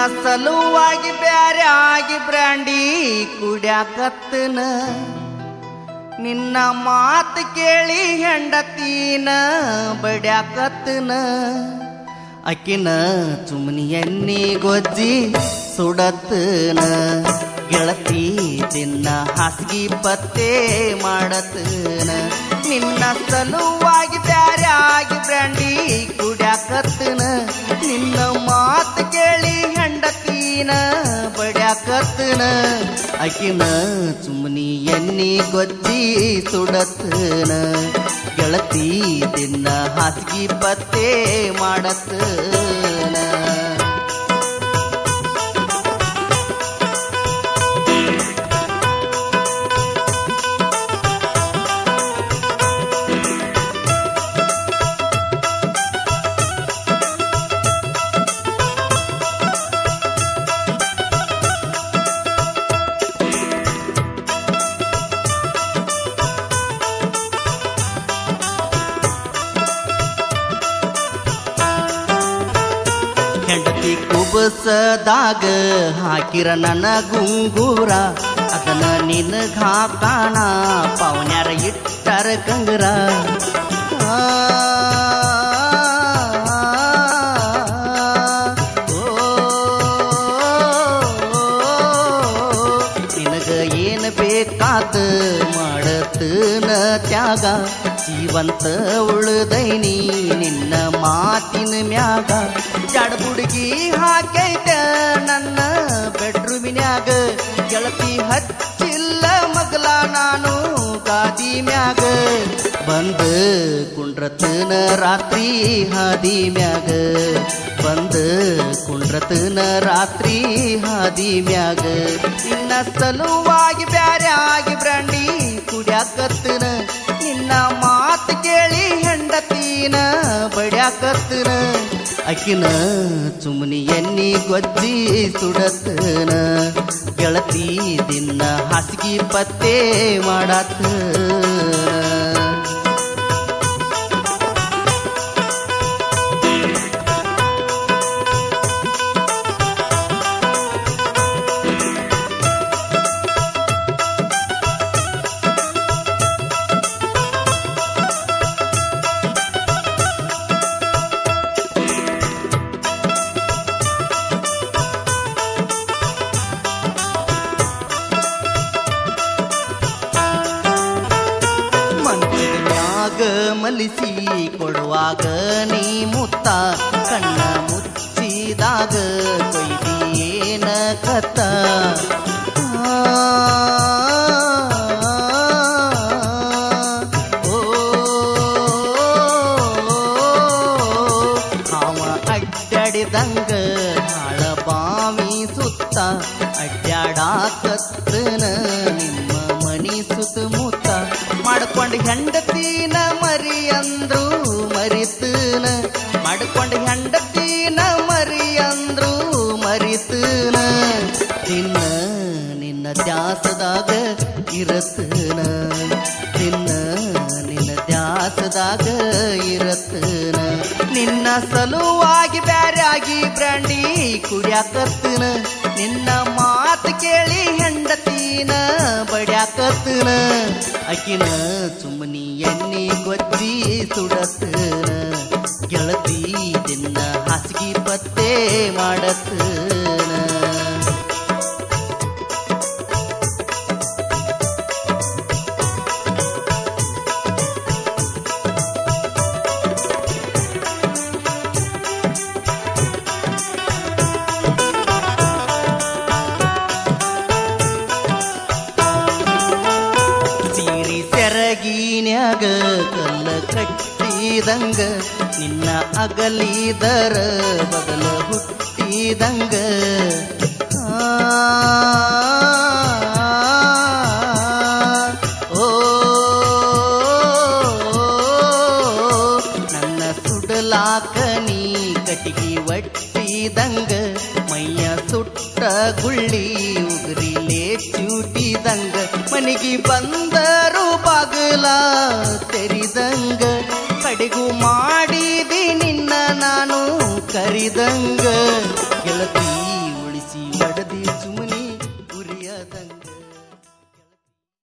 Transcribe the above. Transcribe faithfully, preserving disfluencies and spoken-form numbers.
ಸಲುವಾಗಿ ಬ್ಯಾರೆ ಆಗಿ ಬ್ರ್ಯಾಂಡಿ ಕುಡ್ಯಾಕತ್ತನ ನಿನ್ನ ಮಾತು ಕೇಳಿ ಹೆಂಡತೀನ ಬಡ್ಯಾಕತ್ತನ ಅಕ್ಕಿನ ಚುಮ್ನಿ ಎಣ್ಣಿ ಗೊಜ್ಜಿ ಸುಡತ್ತನ ಗೆಳತಿ ದಿನ ಹಾಸಿಗೆ ಪತ್ತೆ ಮಾಡತನ ನಿನ್ನ ಸಲುವಾಗಿ ಬ್ಯಾರೆ ಆಗಿ ಬ್ರ್ಯಾಂಡಿ ಕುಡ್ಯಾಕತ್ತನ ನಿನ್ನ ಮಾತು ಕೇಳಿ ಹೆಂಡತೀನ ಬಡ್ಯಾಕತ್ತನ ಅಕ್ಕಿನ ಚುಮ್ನಿ ಎಣ್ಣಿ ಗೊಜ್ಜಿ ಸುಡತ್ತನ ಗೆಳತಿ ದಿನ ಹಾಸಿಗೆ ಪತ್ತೆ ಮಾಡತ್ತನ ಹೆಂಡತಿ ಕುಬಸದಾಗ ಹಾಕಿರ ನನ್ನ ಗುಂಗೂರ ಅದನ್ನ ನಿನಗ ಹಾಕಾಣ ಪವನ್ಯಾರ ಇಟ್ಟರ ಕಂಗರ ನಿನಗ ಏನು ಬೇಕಾದ ಮಾಡತನ ತ್ಯಾಗ ಜೀವಂತ ಉಳ್ದೈನಿ ನಿನ್ನ ಮಾತಿನ ಮ್ಯಾಗ ಜಡ ಬುಡುಗಿ ಹಾಕೈತ ನನ್ನ ಬೆಡ್ರೂಮಿನ್ಯಾಗ ಗೆಳತಿ ಹಚ್ಚಿಲ್ಲ ಮಗಲ ನಾನು ಗಾದಿ ಮ್ಯಾಗ ಬಂದ ಕುಂಡ್ರತನ ರಾತ್ರಿ ಹಾದಿ ಮ್ಯಾಗ ಬಂದ ಕುಂಡ್ರತನ ರಾತ್ರಿ ಹಾದಿ ಮ್ಯಾಗ ನಿನ್ನ ಸಲುವಾಗಿ ಬ್ಯಾರೆ ಆಗಿ ಬ್ರ್ಯಾಂಡಿ ಕುಡ್ಯಾಕತ್ತನ ನಿನ್ನ ಮಾತು ಕೇಳಿ ಹೆಂಡತೀನ ಬಡ್ಯಾಕತ್ತನ ಅಕ್ಕಿನ ಚುಮ್ನಿ ಎಣ್ಣಿ ಗೊಜ್ಜಿ ಸುಡತ್ತನ ಗೆಳತಿ ದಿನ ಹಾಸಿಗೆ ಪತ್ತೆ ಮಾಡತ್ತನ ಮಲಿಸಿ ಕೊಡುವಾಗ ನೀ ಮುತ್ತ ಕಣ್ಣ ಮುಚ್ಚಿದಾಗ ಕೊಯ್ದಿಯೇನ ಕತ್ತ ಓ ಹಾವ ಅಡ್ಡಾಡಿದಂಗ ಹಾಳ ಬಾವಿ ಸುತ್ತ ಅಡ್ಡಾಡಾಕತ್ತನ ನಿಮ್ಮ ಮನಿ ಸುತ್ತಮುತ್ತ ಮಾಡ್ಕೊಂಡು ಹೆಂಡತೀನ ಮರಿ ಅಂದ್ರು ಮರಿತನ ಮಾಡ್ಕೊಂಡು ಹೆಂಡತೀನ ಮರಿ ಅಂದ್ರು ಮರಿತನ ನಿನ್ನ ನಿನ್ನ ದ್ಯಾಸದಾಗ ಇರತನ ನಿನ್ನ ನಿನ್ನ ದ್ಯಾಸದಾಗ ಇರತನ ನಿನ್ನ ಸಲುವಾಗಿ ಬ್ಯಾರೆ ಆಗಿ ಬ್ರ್ಯಾಂಡಿ ಕುಡ್ಯಾಕತ್ತನ ನಿನ್ನ ಮಾತು ಕೇಳಿ ಹೆಂಡತೀನ ಬಡ್ಯಾಕತ್ತನ ಅಕ್ಕಿನ ಚುಮ್ನಿ ಎಣ್ಣಿ ಗೊಜ್ಜಿ ಸುಡತ್ತನ ಗೆಳತಿ ದಿನ ಹಾಸಿಗೆ ಪತ್ತೆ ಮಾಡತ್ತನ ಸೆರಗಿನ್ಯಾಗ ಕಲ್ಲ ಕಟ್ಟಿದಂಗ ನಿನ್ನ ಅಗಲಿದರ ಬದಲ ಹುಟ್ಟಿದಂಗ ಓ ನನ್ನ ಸುಡಲಾಕ ನೀ ಕಟಿಗಿ ಒಟ್ಟಿದಂಗ ಮೈಯ ಸುಟ್ಟ ಗುಳ್ಳಿ ಉಗುರಿಲೇ ಚೂಟಿದಂಗ ಮನಿಗೆ ಬಂದರು ಬಾಗಲ ತೆರಿದಂಗ ಕಡೆಗೂ ಮಾಡಿದಿ ನಿನ್ನ ನಾನು ಕರಿದಂಗ ಗೆಳತಿ ಮಿರ್ಚಿ ಒಡೆದ